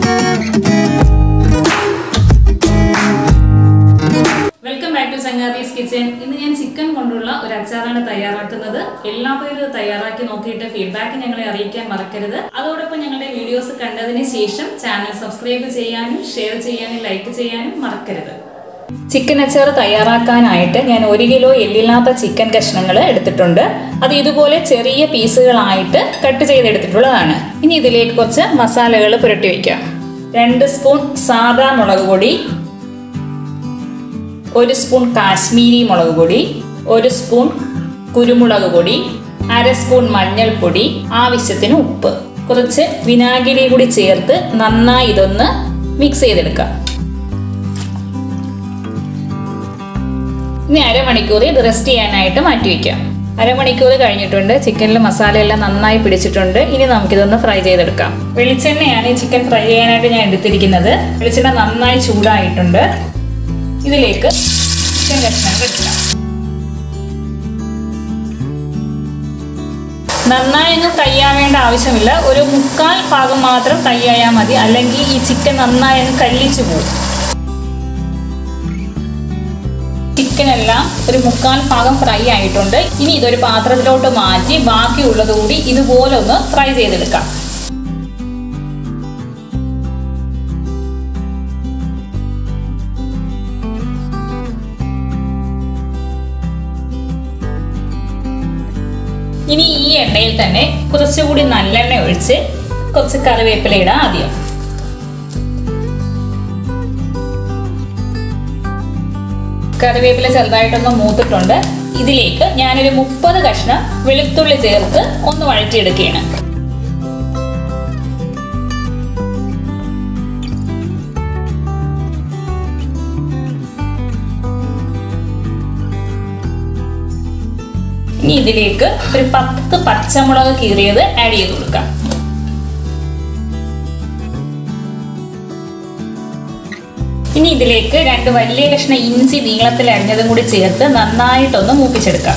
Welcome back to Sangathi's kitchen. ഇന്ന് ഞാൻ chicken കൊണ്ടുള്ള ഒരു അച്ചാറാണ് തയ്യാറാക്കുന്നത്. എല്ലാവരും തയ്യാറാക്കി നോക്കിയിട്ട് ഫീഡ്ബാക്ക് ഞങ്ങളെ അറിയിക്കാൻ മറക്കരുത്. അതോടൊപ്പം ഞങ്ങളുടെ വീഡിയോസ് കണ്ടതിന് ശേഷം ചാനൽ സബ്സ്ക്രൈബ് ചെയ്യാനും ഷെയർ ചെയ്യാനും ലൈക്ക് ചെയ്യാനും മറക്കരുത്. ചിക്കൻ അച്ചാർ തയ്യാറാക്കാനായിട്ട് ഞാൻ 1 കിലോ എല്ലില്ലാത്ത ചിക്കൻ കഷ്ണങ്ങൾ എടുത്തിട്ടുണ്ട്. അത് ഇതുപോലെ ചെറിയ പീസുകളായിട്ട് കട്ട് ചെയ്തെടുത്തിട്ടുള്ളതാണ്. ഇനി ഇതിലേക്ക് കുറച്ച് മസാലകൾ പുരട്ടി വയ്ക്കാം. 2 സ്പൂൺ സാദാ മുളക് പൊടി, 1 സ്പൂൺ കാശ്മീരി മുളക് പൊടി, 1 സ്പൂൺ കുരുമുളക് പൊടി, 1/2 സ്പൂൺ മഞ്ഞൾപ്പൊടി, ആവശ്യത്തിന് ഉപ്പ്, കുറച്ച് വിനാഗിരി കൂടി ചേർത്ത് നന്നായി ഇതൊന്ന് മിക്സ് ചെയ്തെടുക്കാം. ഇനി അരമണിക്കൂർ ഇത് റെസ്റ്റ് ചെയ്യാനായിട്ട് മാറ്റി വയ്ക്കാം. അരമണിക്കൂർ കഴിഞ്ഞിട്ടുണ്ട്. ചിക്കനിൽ മസാലയെല്ലാം നന്നായി പിടിച്ചിട്ടുണ്ട്. ഇനി നമുക്കിതൊന്ന് ഫ്രൈ ചെയ്തെടുക്കാം. വെളിച്ചെണ്ണയാണ് ഈ ചിക്കൻ ഫ്രൈ ചെയ്യാനായിട്ട് ഞാൻ എടുത്തിരിക്കുന്നത്. വെളിച്ചെണ്ണ നന്നായി ചൂടായിട്ടുണ്ട്. ഇതിലേക്ക് ചിക്കൻ കഷ്ണങ്ങൾ ഇടാം. നന്നായി അങ്ങ് ഫ്രൈ ആവേണ്ട ആവശ്യമില്ല. ഒരു 1/4 ഭാഗം മാത്രം ഫ്രൈ ആയാൽ മതി, അല്ലെങ്കിൽ ഈ ചിക്കൻ നന്നായി അങ്ങ് കല്ലിച്ചു പോകും. ചിക്കനെല്ലാം ഒരു 1/4 ഭാഗം ഫ്രൈ ആയിട്ടുണ്ട്. ഇനി ഇതൊരു പാത്രത്തിലോട്ട് മാറ്റി ബാക്കിയുള്ളത് കൂടി ഇതുപോലെ ഒന്ന് ഫ്രൈ ചെയ്തെടുക്കാം. ഇനി ഈ എണ്ണയിൽ തന്നെ കുറച്ചുകൂടി നല്ലെണ്ണ ഒഴിച്ച് കുറച്ച് കറിവേപ്പില ഇടാം. ആദ്യം കറിവേപ്പില ചെറുതായിട്ടൊന്ന് മൂത്തിട്ടുണ്ട്. ഇതിലേക്ക് ഞാനൊരു 30 കഷ്ണം വെളുത്തുള്ളി ചേർത്ത് ഒന്ന് വഴറ്റിയെടുക്കുകയാണ്. ഇനി ഇതിലേക്ക് ഒരു 10 പച്ചമുളക് കീറിയത് ആഡ് ചെയ്ത് കൊടുക്കാം. ഇനി ഇതിലേക്ക് 2 വലിയ കഷ്ണം ഇഞ്ചി നീളത്തിൽ അരിഞ്ഞതും കൂടി ചേർത്ത് നന്നായിട്ടൊന്ന് മൂപ്പിച്ചെടുക്കാം.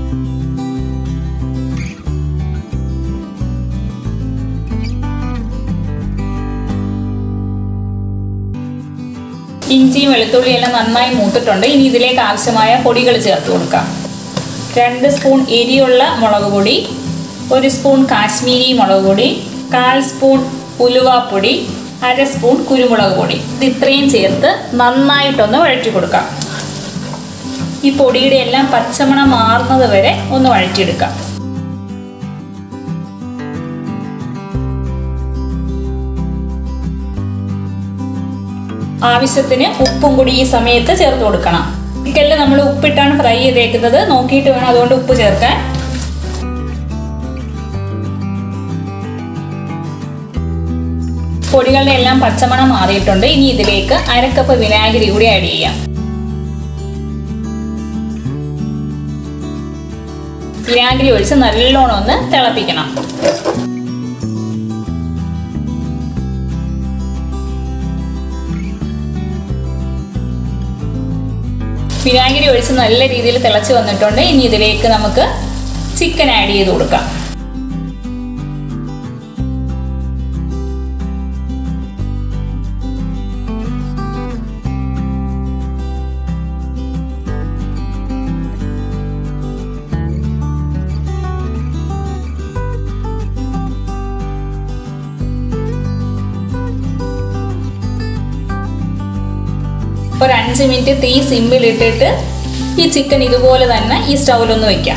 ഇഞ്ചിയും വെളുത്തുള്ളിയും എല്ലാം നന്നായി മൂത്തിട്ടുണ്ട്. ഇനി ഇതിലേക്ക് ആവശ്യമായ പൊടികൾ ചേർത്ത് കൊടുക്കാം. 2 സ്പൂൺ എരിയുള്ള മുളക് പൊടി, 1 സ്പൂൺ കാശ്മീരി മുളക് പൊടി, 1/4 സ്പൂൺ ഉലുവാപ്പൊടി, 1/2 സ്പൂൺ കുരുമുളക് പൊടി. ഇത് ഇത്രയും ചേർത്ത് നന്നായിട്ടൊന്ന് വഴറ്റി കൊടുക്കാം. ഈ പൊടിയുടെ എല്ലാം പച്ചമണം മാറുന്നത് വരെ ഒന്ന് വഴറ്റിയെടുക്കാം. ആവശ്യത്തിന് ഉപ്പും കൂടി ഈ സമയത്ത് ചേർത്ത് കൊടുക്കണം. ചിക്കനിൽ നമ്മൾ ഉപ്പിട്ടാണ് ഫ്രൈ ചെയ്തേക്കുന്നത്. നോക്കിയിട്ട് വേണം അതുകൊണ്ട് ഉപ്പ് ചേർക്കാൻ. പൊടികളുടെ എല്ലാം പച്ചമണം മാറിയിട്ടുണ്ട്. ഇനി ഇതിലേക്ക് 1/2 കപ്പ് വിനാഗിരി കൂടി ആഡ് ചെയ്യാം. വിനാഗിരി ഒഴിച്ച് നല്ലോണം ഒന്ന് തിളപ്പിക്കണം. വിനാഗിരി ഒഴിച്ച് നല്ല രീതിയിൽ തിളച്ച് വന്നിട്ടുണ്ട്. ഇനി ഇതിലേക്ക് നമുക്ക് ചിക്കൻ ആഡ് ചെയ്ത് കൊടുക്കാം. ഒരു 5 മിനിറ്റ് തീ സിമ്മിൽ ഇട്ടിട്ട് ഈ ചിക്കൻ ഇതുപോലെ തന്നെ ഈ സ്റ്റൗവിലൊന്ന് വയ്ക്കാം.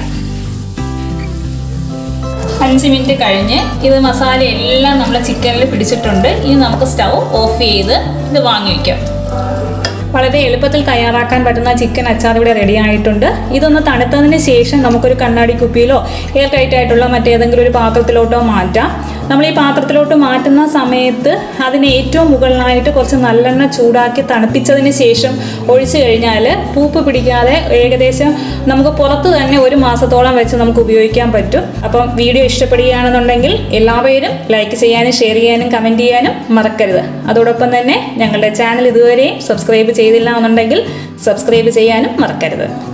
5 മിനിറ്റ് കഴിഞ്ഞ് ഇത് മസാല എല്ലാം നമ്മളെ ചിക്കനിൽ പിടിച്ചിട്ടുണ്ട്. ഇനി നമുക്ക് സ്റ്റൗ ഓഫ് ചെയ്ത് ഇത് വാങ്ങി വയ്ക്കാം. വളരെ എളുപ്പത്തിൽ തയ്യാറാക്കാൻ പറ്റുന്ന ചിക്കൻ അച്ചാർ ഇവിടെ റെഡി ആയിട്ടുണ്ട്. ഇതൊന്ന് തണുത്തതിന് ശേഷം നമുക്കൊരു കണ്ണാടി കുപ്പിയിലോ എയർ ടൈറ്റ് ആയിട്ടുള്ള മറ്റേതെങ്കിലും ഒരു പാത്രത്തിലോട്ടോ മാറ്റാം. നമ്മൾ ഈ പാത്രത്തിലോട്ട് മാറ്റുന്ന സമയത്ത് അതിന് ഏറ്റവും മുകളിലായിട്ട് കുറച്ച് നല്ലെണ്ണ ചൂടാക്കി തണുപ്പിച്ചതിന് ശേഷം ഒഴിച്ചു കഴിഞ്ഞാൽ പൂപ്പ് പിടിക്കാതെ ഏകദേശം നമുക്ക് പുറത്ത് തന്നെ 1 മാസത്തോളം വെച്ച് നമുക്ക് ഉപയോഗിക്കാൻ പറ്റും. അപ്പം വീഡിയോ ഇഷ്ടപ്പെടുകയാണെന്നുണ്ടെങ്കിൽ എല്ലാവരും ലൈക്ക് ചെയ്യാനും ഷെയർ ചെയ്യാനും കമൻറ്റ് ചെയ്യാനും മറക്കരുത്. അതോടൊപ്പം തന്നെ ഞങ്ങളുടെ ചാനൽ ഇതുവരെയും സബ്സ്ക്രൈബ് ചെയ്തില്ല എന്നുണ്ടെങ്കിൽ സബ്സ്ക്രൈബ് ചെയ്യാനും മറക്കരുത്.